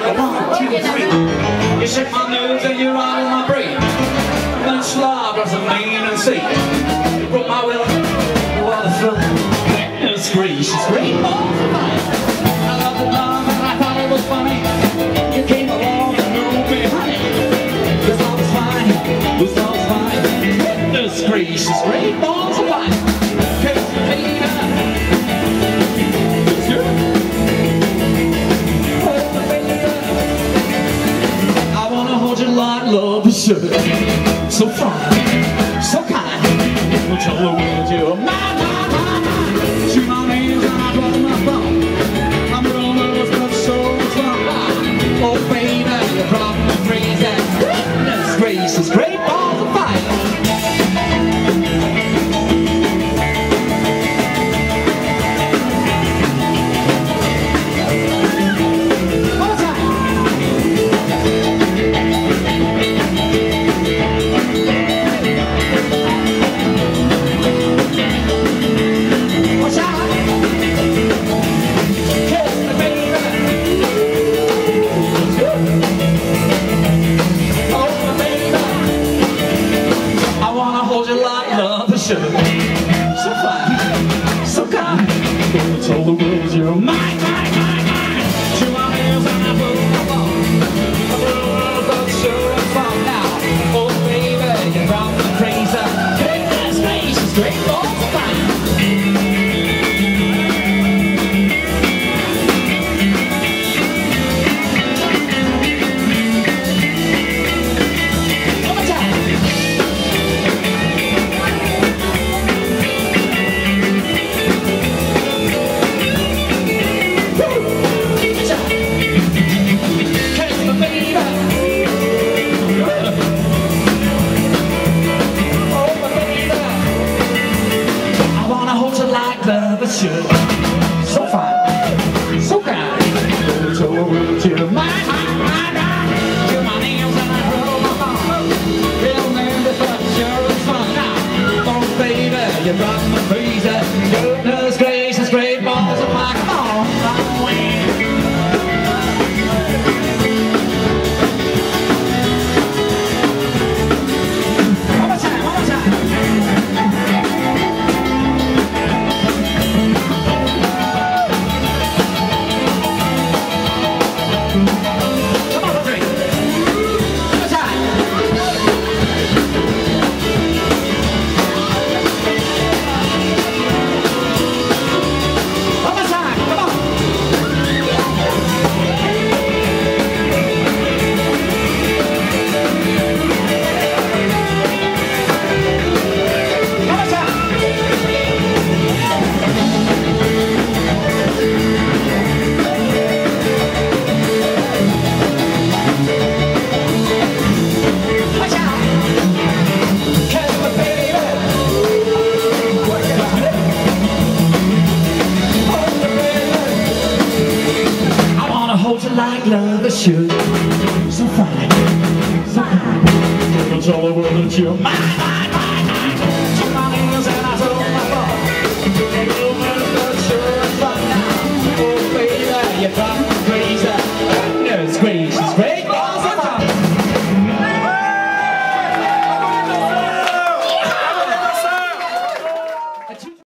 1, 2, 3. You shake my nose and you're out of my brain. Then slob doesn't mean and see. You broke my will, what a thrill. It's great, she's great. I love the love and I thought it was funny. You came along and moved me, honey. This love is fine, this love is fine. It's great, she's great, balls of fine. Cause baby, it's good. Oh, baby, I wanna hold you like love is should. So fine, so kind. We'll tell the world you're mine. Shoot my nails and I drop my phone. I'm real nervous but so much fun. Oh baby, you're probably crazy. Goodness gracious, great balls of fire. So fine, so kind. Gonna tell the world you're mine, mine, mine, mine. Chew my nails and I put my phone. I'm a little but sure it's fun now. Oh baby, you're probably crazy. Goodness gracious, great balls of fire. Should. So fine, so kind. Gonna tell the world you're mine, mine, mine, mine. Chew my nails and I roll my phone. Real nervous but sure it's fun now. Oh baby, you drive me crazy. Goodness gracious, great balls of fire. Come on, run away. One more time, one more time. Like love should. So fine, so kind. Gonna tell the world that you're mine, mine.